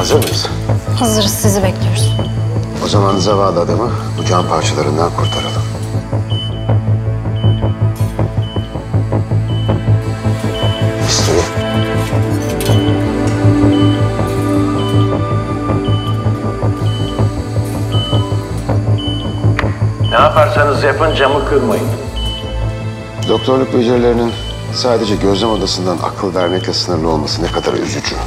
Hazır mıyız? Hazırız, sizi bekliyoruz. O zaman zavallı adamı bu can parçalarından kurtaralım. Bisturi. Ne yaparsanız yapın camı kırmayın. Doktorluk becerilerinin sadece gözlem odasından akıl vermekle sınırlı olması ne kadar üzücü.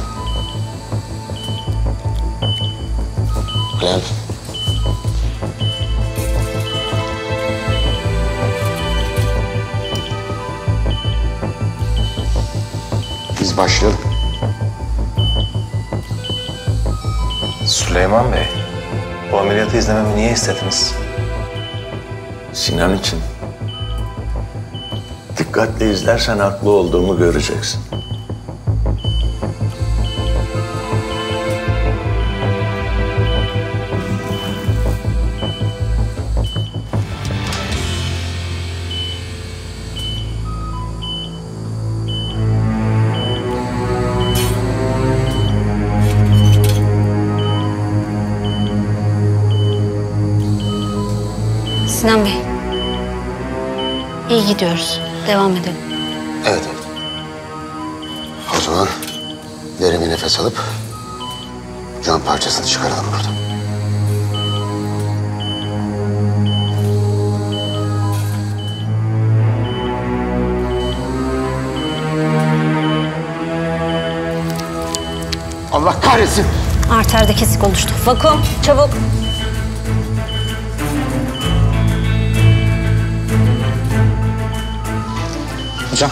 Clamp. Biz başlayalım. Süleyman Bey, bu ameliyatı izlememi niye istediniz? Sinan için. Dikkatli izlersen haklı olduğumu göreceksin. Sinan Bey, iyi gidiyoruz. Devam edelim. Evet. O zaman derin bir nefes alıp can parçasını çıkaralım buradan. Allah kahretsin! Arterde kesik oluştu. Vakum, çabuk. Hocam.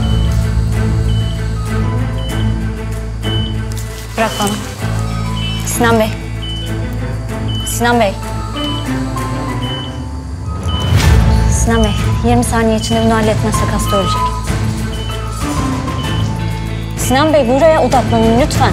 Bırak bana. Sinan Bey. Sinan Bey. Sinan Bey, 20 saniye içinde müdahale etmezsek hasta ölecek. Sinan Bey, buraya odaklanın lütfen.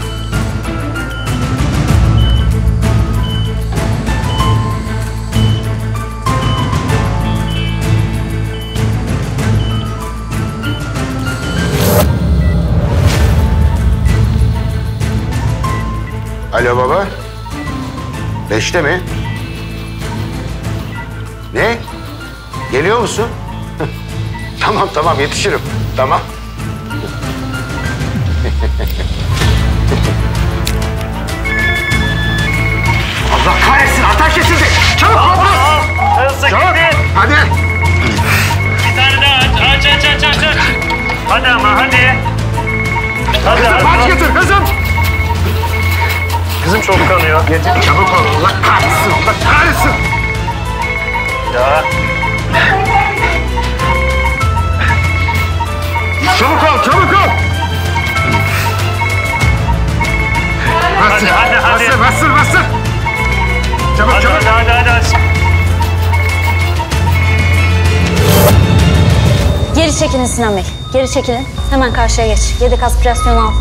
Alo baba. 5'te mi? Ne? Geliyor musun? Tamam yetişirim. Tamam. Allah kahretsin ateş kesildi. Çabuk Hızlı Çabuk. gidin. Hadi. Bir tane daha aç. Hadi ama hadi. Hadi. Aç getir kızım. Kızım çok kanıyor. Getir çabuk ol. Allah kahretsin. Ya. Çabuk ol. Hadi. Bastır. Çabuk. Hadi. Geri çekilin Sinan Bey. Geri çekilin. Hemen karşıya geç. Yedek aspirasyonu al.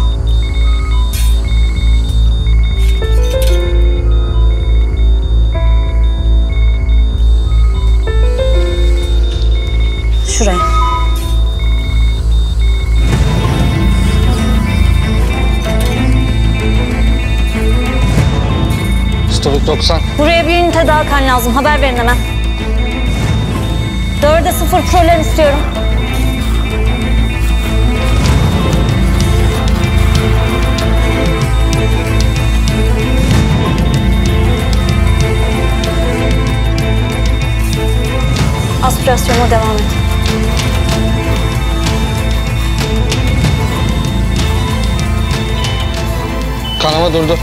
Şuraya. Stolik 90. Buraya bir ünite daha kan lazım. Haber verin hemen. 4'e 0 prolen istiyorum. Aspirasyona devam et. Kanama durdu.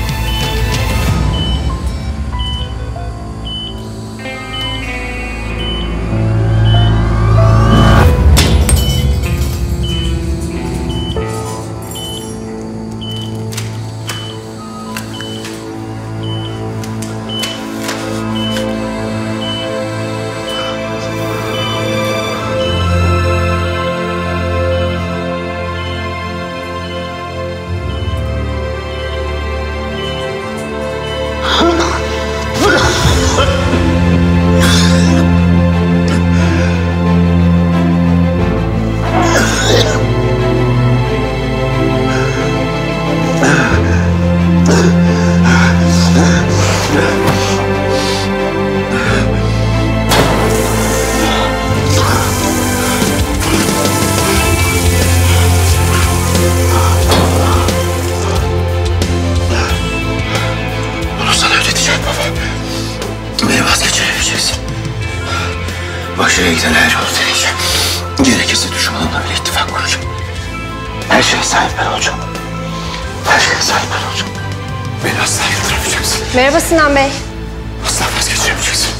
Başarıya giden her yolu deneyeceğim. Gerekirse düşmanımla bile ittifak kuracağım. Her şeye sahip ben olacağım. Her şeye sahip ben olacağım. Beni asla yıldıramayacaksın. Merhaba Sinan Bey. Asla vazgeçiremeyeceksin.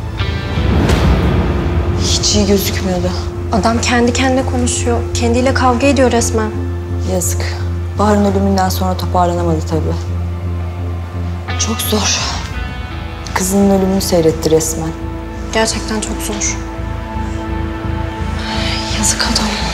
Hiç iyi gözükmüyordu. Adam kendi kendine konuşuyor. Kendiyle kavga ediyor resmen. Yazık. Bahar'ın ölümünden sonra toparlanamadı tabii. Çok zor. Kızının ölümünü seyretti resmen. Gerçekten çok zor. Yazık adam.